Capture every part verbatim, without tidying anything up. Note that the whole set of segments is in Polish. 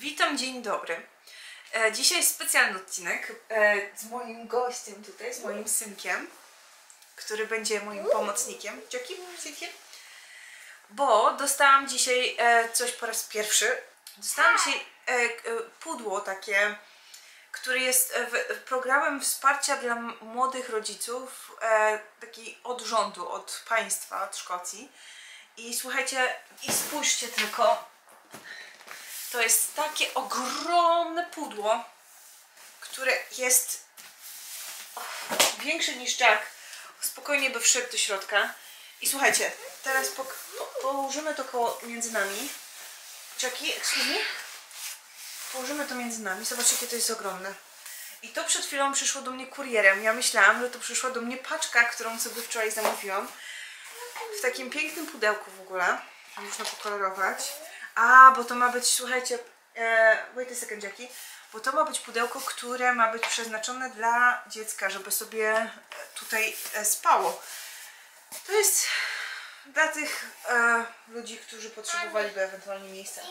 Witam, dzień dobry. E, dzisiaj specjalny odcinek e, z moim gościem tutaj, z moim synkiem, który będzie moim pomocnikiem. Jackie, synkiem? Bo dostałam dzisiaj e, coś po raz pierwszy. Dostałam dzisiaj e, e, pudło takie, który jest w, programem wsparcia dla młodych rodziców, e, taki od rządu, od państwa, od Szkocji. I słuchajcie, i spójrzcie tylko. To jest takie ogromne pudło, które jest większe niż Jack. Spokojnie by wszedł do środka. I słuchajcie, teraz po, po, położymy to koło, między nami. Jackie, excuse me? Położymy to między nami. Zobaczcie, jakie to jest ogromne. I to przed chwilą przyszło do mnie kurierem. Ja myślałam, że to przyszła do mnie paczka, którą sobie wczoraj zamówiłam. W takim pięknym pudełku w ogóle. Można pokolorować. A, bo to ma być, słuchajcie, e, wait a second, Jackie, bo to ma być pudełko, które ma być przeznaczone dla dziecka, żeby sobie tutaj e, spało. To jest dla tych e, ludzi, którzy potrzebowaliby ewentualnie miejsca.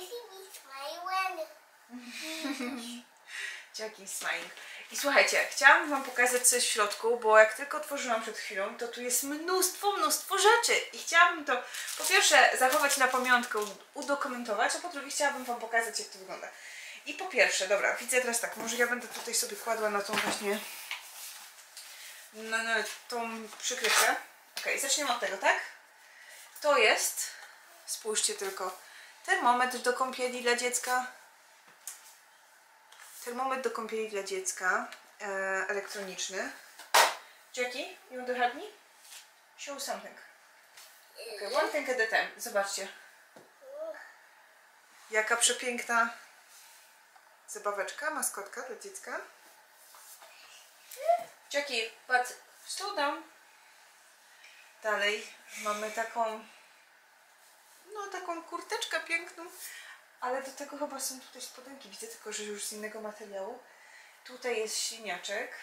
Jackie smiling. I słuchajcie, chciałam wam pokazać coś w środku, bo jak tylko otworzyłam przed chwilą, to tu jest mnóstwo, mnóstwo rzeczy. I chciałabym to po pierwsze zachować na pamiątkę, udokumentować, a po drugie chciałabym wam pokazać, jak to wygląda. I po pierwsze, dobra, widzę teraz tak, może ja będę tutaj sobie kładła na tą właśnie, na, na tą przykrywkę. Ok, zaczniemy od tego, tak? To jest, spójrzcie tylko, termometr do kąpieli dla dziecka. Termometr do kąpieli dla dziecka, e, elektroniczny. Jackie, you want to help me? Show something. Okay, one thing at a time. Zobaczcie. Jaka przepiękna zabaweczka, maskotka dla dziecka. Jackie, but slow down. Dalej mamy taką, no taką kurteczkę piękną. Ale do tego chyba są tutaj spodenki, widzę tylko, że już z innego materiału. Tutaj jest śliniaczek.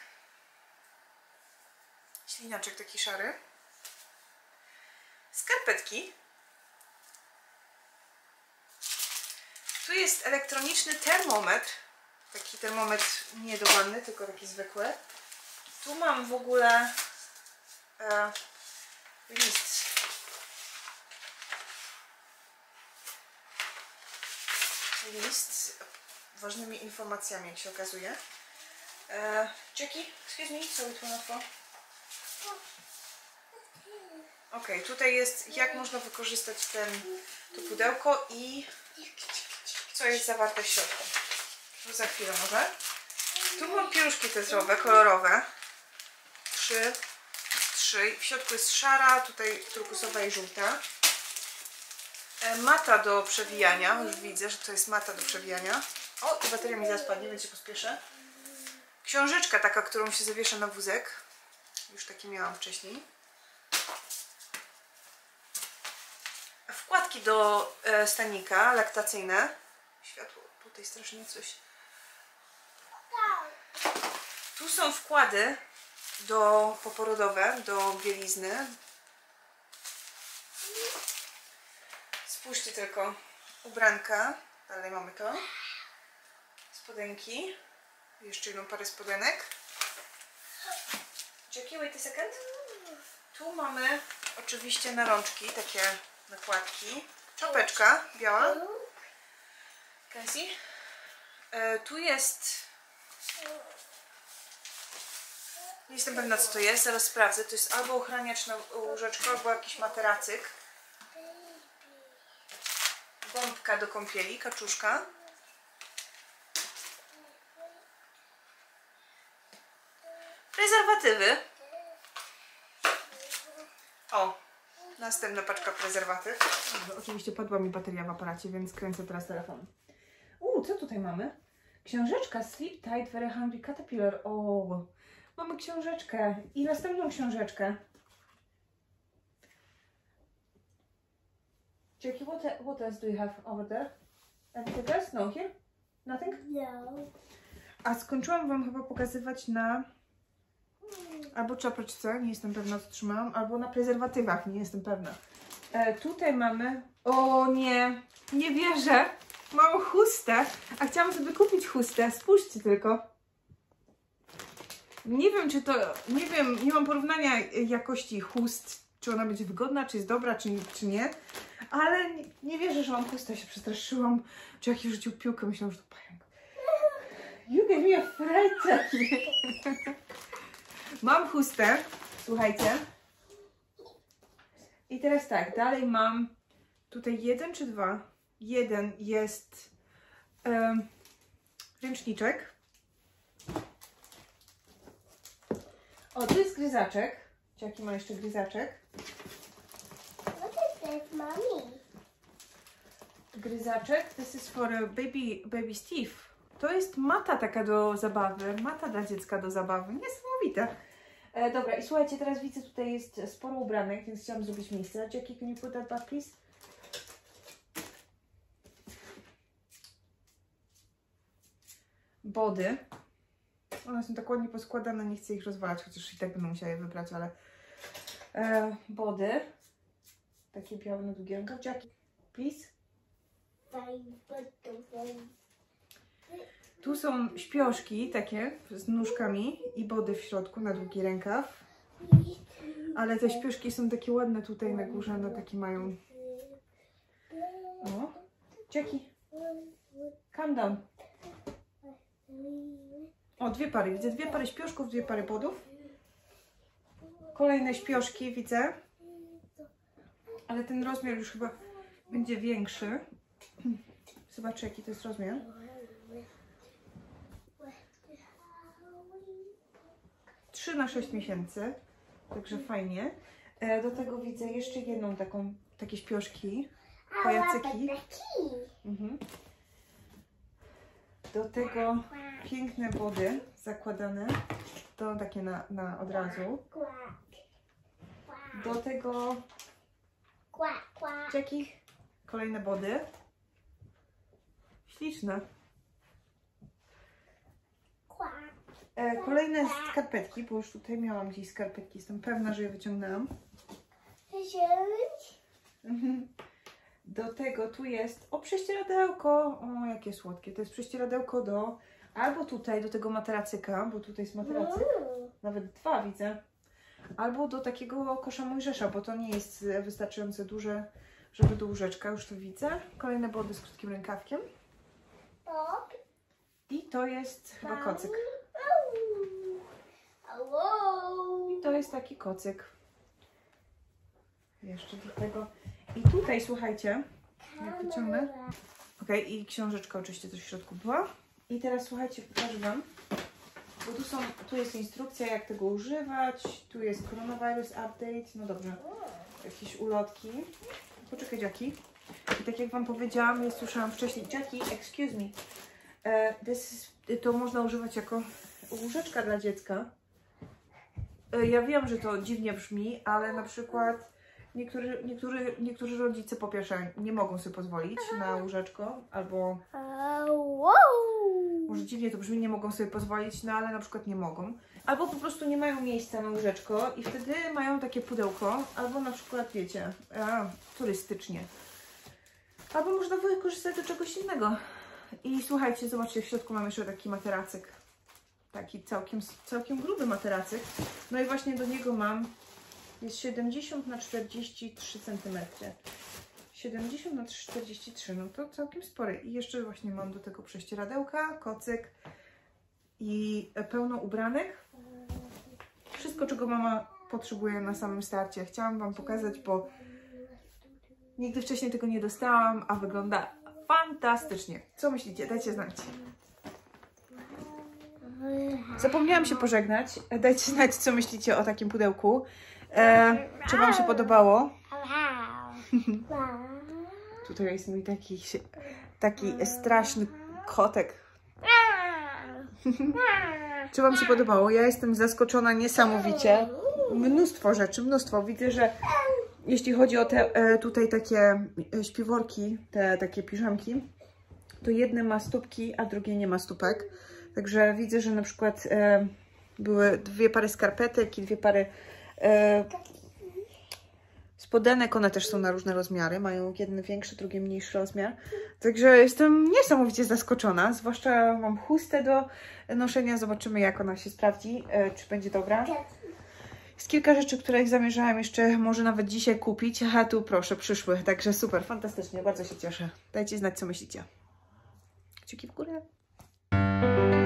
Śliniaczek taki szary. Skarpetki. Tu jest elektroniczny termometr. Taki termometr nie do wanny, tylko taki zwykły. Tu mam w ogóle e, list. List z ważnymi informacjami, jak się okazuje. Uh, Jackie, excuse me, so it will not fall. Ok, tutaj jest, jak można wykorzystać ten, to pudełko i co jest zawarte w środku. To za chwilę może. Tu mam pieluszki tetrowe, kolorowe. Trzy. Trzy. W środku jest szara, tutaj turkusowa i żółta. Mata do przewijania, już widzę, że to jest mata do przewijania. O, i bateria mi zaraz padnie, więc się pospieszę. Książeczka taka, którą się zawiesza na wózek. Już takie miałam wcześniej. Wkładki do e, stanika laktacyjne. Światło, tutaj strasznie coś. Tu są wkłady do poporodowe, do bielizny. Spójrzcie tylko, ubranka, dalej mamy to, spodenki, jeszcze jedną parę spodenek. Jackie, wait a second. Tu mamy oczywiście narączki, takie nakładki, czapeczka biała. Can see? E, tu jest, nie jestem pewna, co to jest, zaraz sprawdzę, to jest albo ochraniacz na łóżeczko, albo jakiś materacyk. Gąbka do kąpieli, kaczuszka. Prezerwatywy. O, następna paczka prezerwatyw. Oczywiście padła mi bateria w aparacie, więc kręcę teraz telefon. Uuu, co tutaj mamy? Książeczka Sleep Tight Very Hungry Caterpillar. O, mamy książeczkę i następną książeczkę. Jackie, what, what else do you have over there? Anything else? No, here? Nothing? No. A skończyłam wam chyba pokazywać na albo czapeczce, nie jestem pewna, co trzymałam, albo na prezerwatywach, nie jestem pewna. E, tutaj mamy, o nie, nie wierzę, Mam chustę, a chciałam sobie kupić chustę. Spójrzcie tylko. Nie wiem, czy to, nie wiem, nie mam porównania jakości chust, czy ona będzie wygodna, czy jest dobra, czy, czy nie. Ale nie, nie wierzę, że mam chustę, się przestraszyłam. Czy jakiś rzucił piłkę, myślałam, że to pająk. You gave me a fright. Mam chustę, słuchajcie. I teraz tak, dalej mam tutaj jeden czy dwa. Jeden jest um, ręczniczek. O, tu jest gryzaczek. Jaki ma jeszcze gryzaczek? What is this, mommy? Gryzaczek. This is for a baby, baby Steve. To jest mata taka do zabawy. Mata dla dziecka do zabawy. Niesamowite. E, dobra, i słuchajcie, teraz widzę, tutaj jest sporo ubranek, więc chciałam zrobić miejsce. Jackie, can you put that back, please? Body. One są tak ładnie poskładane, nie chcę ich rozwalać, chociaż i tak będę musiała je wybrać, ale... E, body. Takie białe na długie rękaw. Jackie, please. Tu są śpioszki takie z nóżkami i body w środku na długi rękaw. Ale te śpioszki są takie ładne tutaj na górze, one takie mają... O, Jackie, calm down. O, dwie pary, widzę dwie pary śpioszków, dwie pary bodów. Kolejne śpioszki widzę. Ale ten rozmiar już chyba będzie większy. Zobaczę, jaki to jest rozmiar. trzy na sześć miesięcy. Także fajnie. Do tego widzę jeszcze jedną taką, takie śpioszki. Pajacyki. Mhm. Do tego piękne body zakładane. To takie na, na od razu. Do tego Jackie, kolejne body. Śliczne. E, kolejne skarpetki, bo już tutaj miałam gdzieś skarpetki. Jestem pewna, że je wyciągnęłam. Do tego tu jest, o, prześcieradełko. O, jakie słodkie. To jest prześcieradełko do, albo tutaj do tego materacyka, bo tutaj jest materacyk. Nawet dwa widzę. Albo do takiego kosza Mojżesza, bo to nie jest wystarczająco duże, żeby do łóżeczka. Już to widzę. Kolejne body z krótkim rękawkiem. I to jest chyba kocyk. I to jest taki kocyk. Jeszcze do tego. I tutaj, słuchajcie, jak wyciągnę. Ok, i książeczka oczywiście też w środku była. I teraz, słuchajcie, pokażę Wam. Bo tu, są, tu jest instrukcja, jak tego używać. Tu jest coronavirus update. No dobrze. Jakieś ulotki. Poczekaj, Jackie. I tak jak Wam powiedziałam, ja słyszałam wcześniej. Jackie, excuse me. E, this, to można używać jako łóżeczka dla dziecka. E, ja wiem, że to dziwnie brzmi, ale na przykład niektórzy, niektórzy, niektórzy rodzice po pierwsze nie mogą sobie pozwolić na łóżeczko, albo może dziwnie to brzmi, nie mogą sobie pozwolić, no ale na przykład nie mogą. Albo po prostu nie mają miejsca na łóżeczko i wtedy mają takie pudełko, albo na przykład, wiecie, a, turystycznie. Albo można wykorzystać do czegoś innego. I słuchajcie, zobaczcie, w środku mam jeszcze taki materacyk. Taki całkiem, całkiem gruby materacyk. No i właśnie do niego mam, jest siedemdziesiąt na czterdzieści trzy centymetry. siedemdziesiąt na czterdzieści trzy, no to całkiem spory. I jeszcze właśnie mam do tego prześcieradełka, kocyk i pełno ubranek. Wszystko, czego mama potrzebuje na samym starcie. Chciałam Wam pokazać, bo nigdy wcześniej tego nie dostałam, a wygląda fantastycznie. Co myślicie? Dajcie znać. Zapomniałam się pożegnać. Dajcie znać, co myślicie o takim pudełku. E, czy Wam się podobało? Tutaj jest mój taki, taki straszny kotek. Czy Wam się podobało? Ja jestem zaskoczona niesamowicie. Mnóstwo rzeczy, mnóstwo. Widzę, że jeśli chodzi o te e, tutaj takie śpiworki, te takie piżamki, to jedne ma stópki, a drugie nie ma stópek. Także widzę, że na przykład e, były dwie pary skarpetek i dwie pary e, spodenek, one też są na różne rozmiary, mają jeden większy, drugi mniejszy rozmiar. Także jestem niesamowicie zaskoczona, zwłaszcza mam chustę do noszenia, zobaczymy jak ona się sprawdzi, e, czy będzie dobra. Jest kilka rzeczy, które zamierzałam jeszcze może nawet dzisiaj kupić, a tu proszę, przyszły, także super, fantastycznie, bardzo się cieszę. Dajcie znać, co myślicie. Kciuki w górę.